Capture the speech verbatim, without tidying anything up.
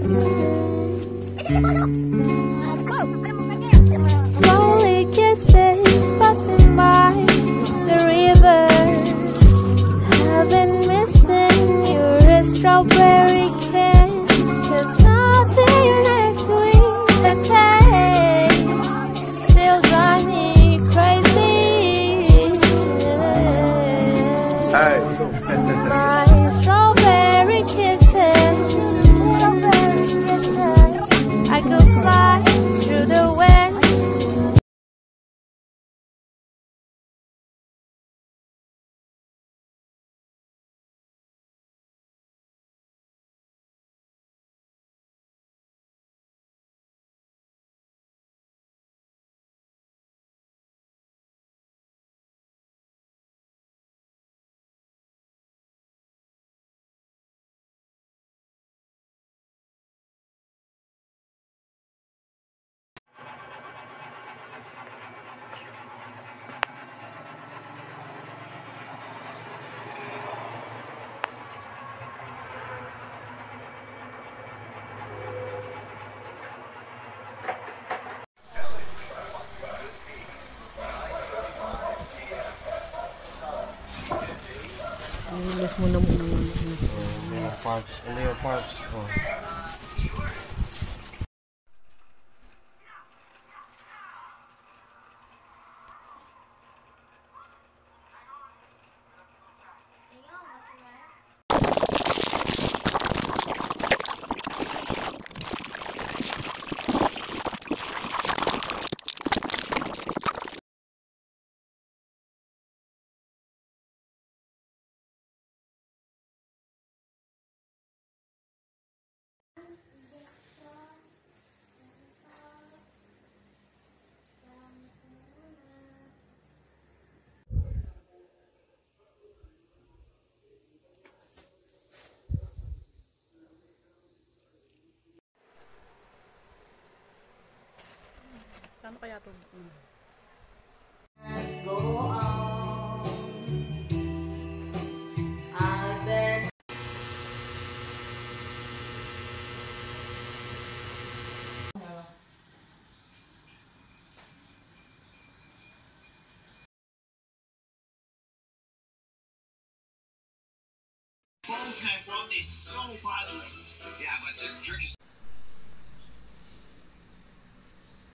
Slowly kisses passing by the river. I've been missing your strawberry kiss. There's nothing next week that tastes still drives me crazy. My strawberry kisses, strawberry kisses. I could fly through the wind. Nilis mo na muna. May parts, may parts. Oh. Ano kaya ito? Go on. I've been Phone tap is so violent. Yeah, but the trick is